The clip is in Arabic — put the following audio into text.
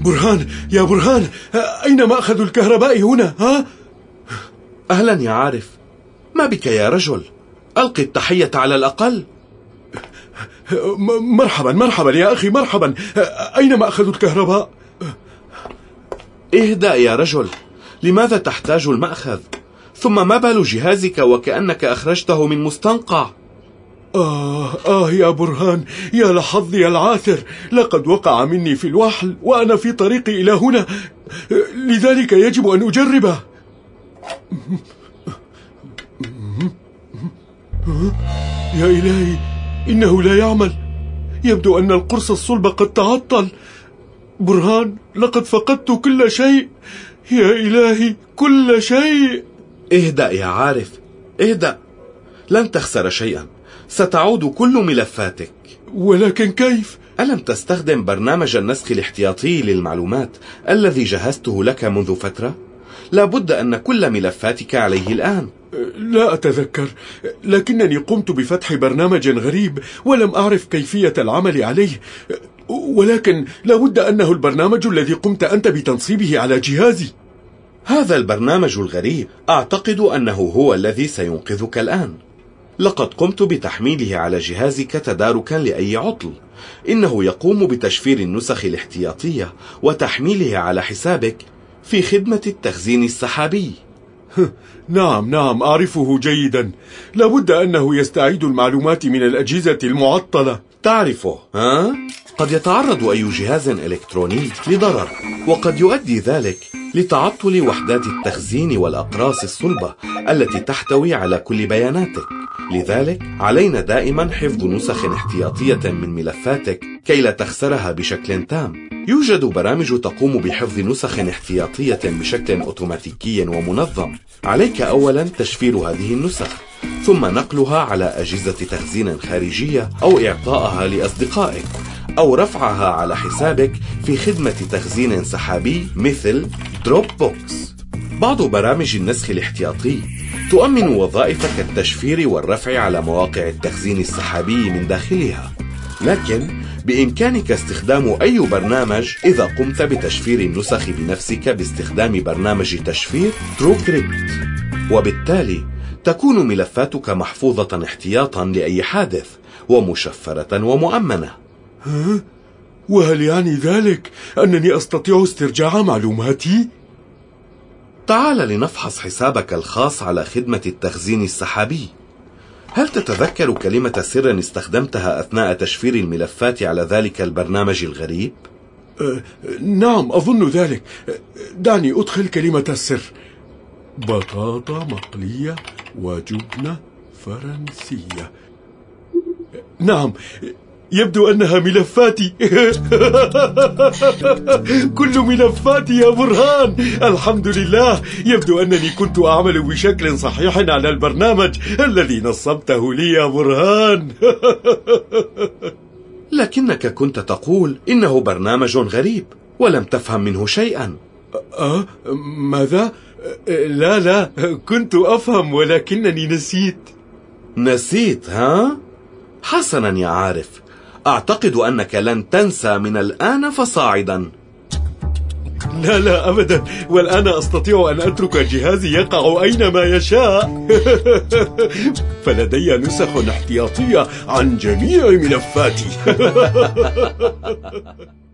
برهان، يا برهان، أين مأخذ الكهرباء هنا؟ ها؟ أهلا يا عارف، ما بك يا رجل؟ ألقي التحية على الأقل. مرحبا مرحبا يا أخي، مرحبا. أين مأخذ الكهرباء؟ اهدأ يا رجل، لماذا تحتاج المأخذ؟ ثم ما بال جهازك وكأنك أخرجته من مستنقع؟ يا برهان، يا لحظي العاثر، لقد وقع مني في الوحل وأنا في طريقي إلى هنا، لذلك يجب أن أجربه. يا إلهي، إنه لا يعمل. يبدو أن القرص الصلب قد تعطل. برهان، لقد فقدت كل شيء. يا إلهي، كل شيء. اهدأ يا عارف، اهدأ، لن تخسر شيئا، ستعود كل ملفاتك. ولكن كيف؟ ألم تستخدم برنامج النسخ الاحتياطي للمعلومات الذي جهزته لك منذ فترة؟ لا بد أن كل ملفاتك عليه الآن. لا أتذكر، لكنني قمت بفتح برنامج غريب ولم أعرف كيفية العمل عليه، ولكن لا بد أنه البرنامج الذي قمت أنت بتنصيبه على جهازي. هذا البرنامج الغريب أعتقد أنه هو الذي سينقذك الآن. لقد قمت بتحميله على جهازك تداركا لأي عطل. إنه يقوم بتشفير النسخ الاحتياطية وتحميلها على حسابك في خدمة التخزين السحابي. نعم أعرفه جيدا. لابد أنه يستعيد المعلومات من الأجهزة المعطلة. تعرفه، ها؟ قد يتعرض أي جهاز إلكتروني لضرر، وقد يؤدي ذلك لتعطل وحدات التخزين والأقراص الصلبة التي تحتوي على كل بياناتك. لذلك علينا دائما حفظ نسخ احتياطية من ملفاتك كي لا تخسرها بشكل تام. يوجد برامج تقوم بحفظ نسخ احتياطية بشكل أوتوماتيكي ومنظم. عليك أولا تشفير هذه النسخ، ثم نقلها على أجهزة تخزين خارجية أو إعطائها لأصدقائك، أو رفعها على حسابك في خدمة تخزين سحابي مثل دروب بوكس. بعض برامج النسخ الاحتياطي تؤمن وظائف كالتشفير والرفع على مواقع التخزين السحابي من داخلها، لكن بإمكانك استخدام أي برنامج إذا قمت بتشفير النسخ بنفسك باستخدام برنامج تشفير تروكريبت، وبالتالي تكون ملفاتك محفوظة احتياطا لأي حادث ومشفرة ومؤمنة. وهل يعني ذلك أنني أستطيع استرجاع معلوماتي؟ تعال لنفحص حسابك الخاص على خدمة التخزين السحابي. هل تتذكر كلمة سر استخدمتها أثناء تشفير الملفات على ذلك البرنامج الغريب؟ نعم أظن ذلك. دعني أدخل كلمة السر: بطاطا مقلية وجبنة فرنسية. نعم، يبدو أنها ملفاتي. كل ملفاتي يا برهان، الحمد لله. يبدو أنني كنت أعمل بشكل صحيح على البرنامج الذي نصبته لي يا برهان. لكنك كنت تقول إنه برنامج غريب ولم تفهم منه شيئا. ماذا؟ لا، كنت أفهم ولكنني نسيت، ها؟ حسنا يا عارف، أعتقد أنك لن تنسى من الآن فصاعدا. لا أبدا، والآن أستطيع أن أترك جهازي يقع أينما يشاء. فلدي نسخ احتياطية عن جميع ملفاتي.